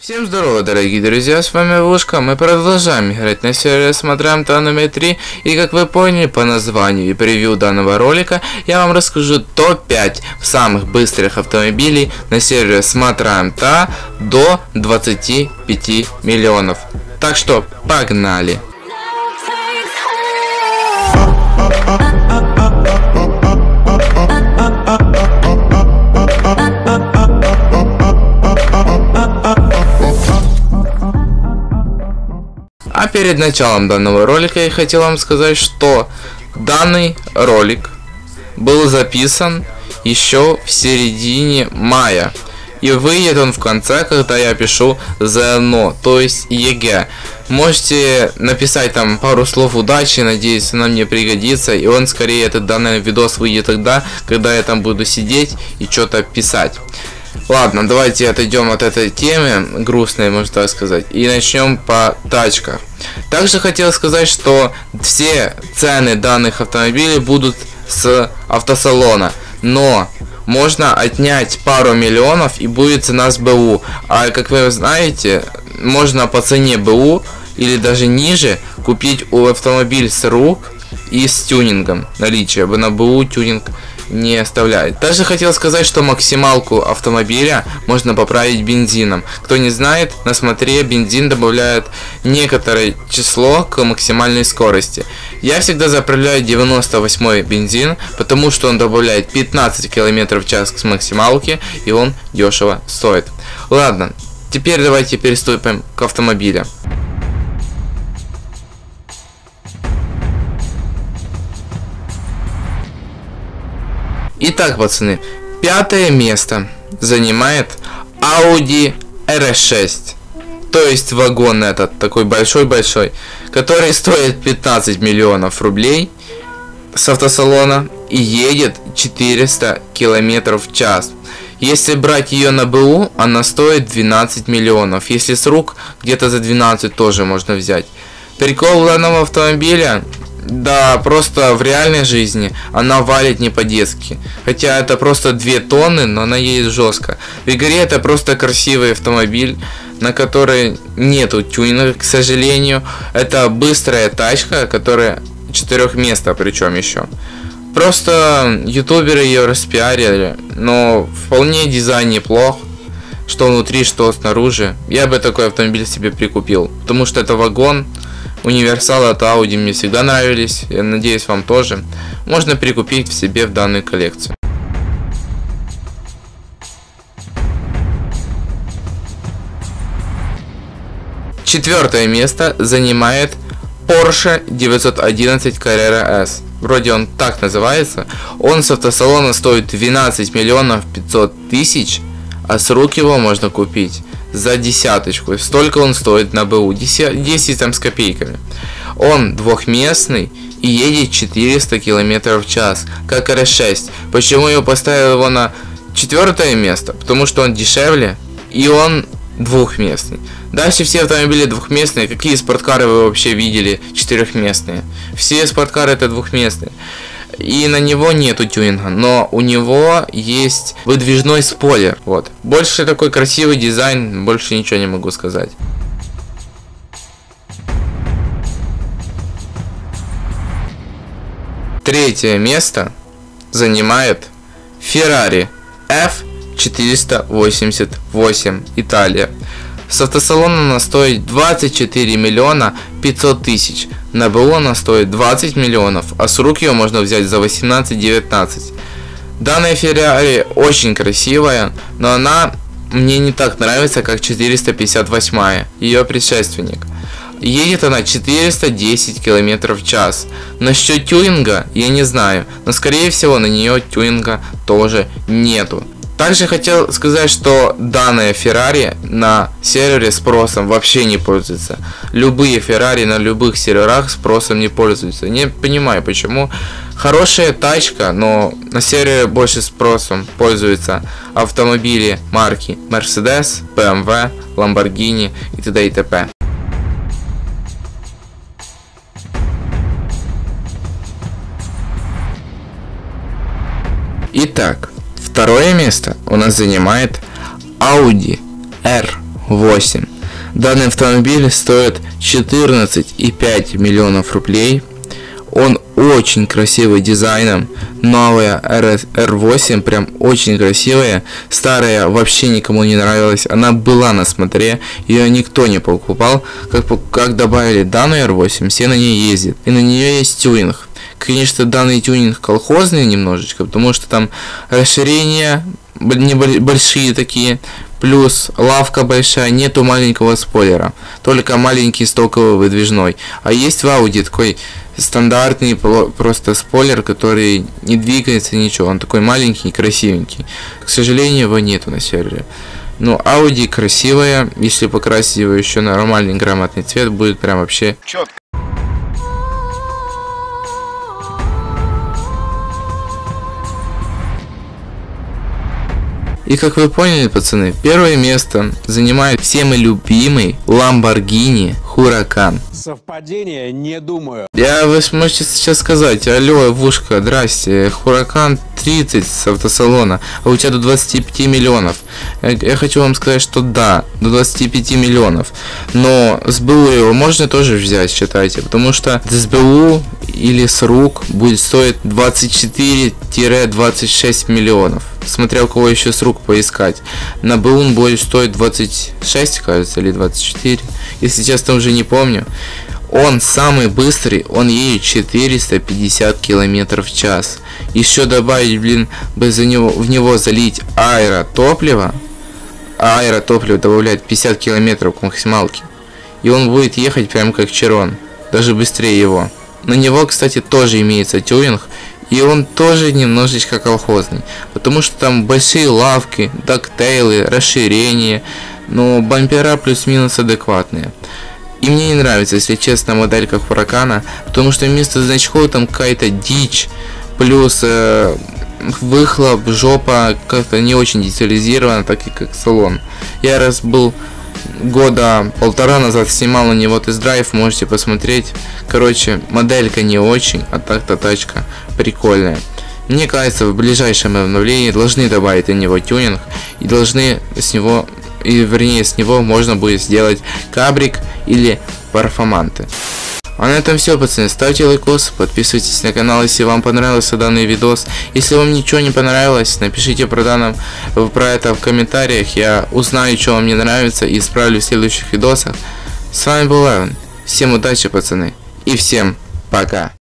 Всем здорово, дорогие друзья, с вами Вушка. Мы продолжаем играть на сервере Смотрим ТА номер 3. И как вы поняли по названию и превью данного ролика, я вам расскажу топ-5 самых быстрых автомобилей на сервере Смотрим ТА до 25 миллионов. Так что погнали! А перед началом данного ролика я хотел вам сказать, что данный ролик был записан еще в середине мая. И выйдет он в конце, когда я пишу ЗНО, то есть ЕГЭ. Можете написать там пару слов удачи, надеюсь, она мне пригодится. И он скорее, этот данный видос выйдет тогда, когда я там буду сидеть и что-то писать. Ладно, давайте отойдем от этой темы, грустной, можно так сказать, и начнем по тачках. Также хотел сказать, что все цены данных автомобилей будут с автосалона, но можно отнять пару миллионов и будет цена с БУ. А как вы знаете, можно по цене БУ или даже ниже купить автомобиль с рук и с тюнингом наличие, на БУ тюнинг не оставляет. Также хотел сказать, что максималку автомобиля можно поправить бензином. Кто не знает, на смотре бензин добавляет некоторое число к максимальной скорости. Я всегда заправляю 98 бензин, потому что он добавляет 15 км в час к максималке, и он дешево стоит. Ладно, теперь давайте переступим к автомобилям. Итак, пацаны, пятое место занимает Audi RS6. То есть вагон этот, такой большой-большой, который стоит 15 миллионов рублей с автосалона и едет 400 километров в час. Если брать ее на БУ, она стоит 12 миллионов. Если с рук, где-то за 12 тоже можно взять. Прикол данного автомобиля... Да, просто в реальной жизни она валит не по-детски. Хотя это просто 2 тонны, но она едет жестко. В игре это просто красивый автомобиль, на который нету тюнинга, к сожалению. Это быстрая тачка, которая 4 места причем еще. Просто ютуберы ее распиарили, но вполне дизайн неплох. Что внутри, что снаружи. Я бы такой автомобиль себе прикупил, потому что это вагон. Универсалы от Audi мне всегда нравились, я надеюсь, вам тоже. Можно прикупить в себе в данную коллекцию. Четвертое место занимает Porsche 911 Carrera S. Вроде он так называется. Он с автосалона стоит 12 миллионов 500 тысяч, а с рук его можно купить за десяточку. Столько он стоит на БУ, 10 там с копейками. Он двухместный и едет 400 км в час, как RS6. Почему я поставил его на 4 место? Потому что он дешевле и он двухместный. Дальше все автомобили двухместные. Какие спорткары вы вообще видели 4-местные? Все спорткары это двухместные. И на него нету тюнинга, но у него есть выдвижной спойлер. Вот. Больше такой красивый дизайн, больше ничего не могу сказать. Третье место занимает Ferrari F488 Италия. С автосалона она стоит 24 миллиона 500 тысяч. На БУ она стоит 20 миллионов, а с рук ее можно взять за 18-19. Данная Ferrari очень красивая, но она мне не так нравится, как 458, ее предшественник. Едет она 410 км в час. Насчет тюнинга я не знаю, но скорее всего на нее тюнинга тоже нету. Также хотел сказать, что данная Ferrari на сервере спросом вообще не пользуется. Любые Ferrari на любых серверах спросом не пользуются. Не понимаю почему. Хорошая тачка, но на сервере больше спросом пользуются автомобили марки Mercedes, BMW, Lamborghini и т.д. и т.п. Итак, второе место у нас занимает Audi R8. Данный автомобиль стоит 14,5 миллионов рублей. Он очень красивый дизайном. Новая R8 прям очень красивая. Старая вообще никому не нравилась. Она была на смотре. Ее никто не покупал. Как добавили данную R8, все на ней ездят. И на нее есть тюнинг. Конечно, данный тюнинг колхозный немножечко, потому что там расширения большие такие. Плюс лавка большая, нету маленького спойлера. Только маленький стоковый выдвижной. А есть в Audi такой стандартный просто спойлер, который не двигается ничего. Он такой маленький и красивенький. К сожалению, его нету на сервере. Но Audi красивая. Если покрасить его еще на нормальный грамотный цвет, будет прям вообще четко. И как вы поняли, пацаны, первое место занимает всеми любимый Lamborghini Huracan. Совпадение, не думаю. Вы сможете сейчас сказать: алло, Вушка, здрасте, Huracan 30 с автосалона, а у тебя до 25 миллионов. Я хочу вам сказать, что да, до 25 миллионов. Но СБУ его можно тоже взять, считайте, потому что СБУ или с рук будет стоить 24-26 миллионов. Смотря у кого еще с рук поискать. На БУ он будет стоить 26, кажется, или 24. Если честно, уже не помню. Он самый быстрый, он едет 450 км в час. Еще добавить, в него залить аэротопливо. А аэротопливо добавляет 50 км к максималке. И он будет ехать прям как Чирон. Даже быстрее его. На него, кстати, тоже имеется тюнинг. И он тоже немножечко колхозный. Потому что там большие лавки, дактейлы, расширения. Но бампера плюс-минус адекватные. И мне не нравится, если честно, моделька Huracan. Потому что вместо значков там какая-то дичь. Плюс выхлоп, жопа как-то не очень детализирована, так и как салон. Я раз был года полтора назад, снимал на него тест-драйв, можете посмотреть. Короче, моделька не очень, а так-то тачка прикольная. Мне кажется, в ближайшем обновлении должны добавить на него тюнинг и должны с него, с него можно будет сделать кабрик или парфоманты. А на этом все, пацаны. Ставьте лайкос, подписывайтесь на канал, если вам понравился данный видос. Если вам ничего не понравилось, напишите про это в комментариях. Я узнаю, что вам не нравится, и исправлю в следующих видосах. С вами был Эван. Всем удачи, пацаны. И всем пока.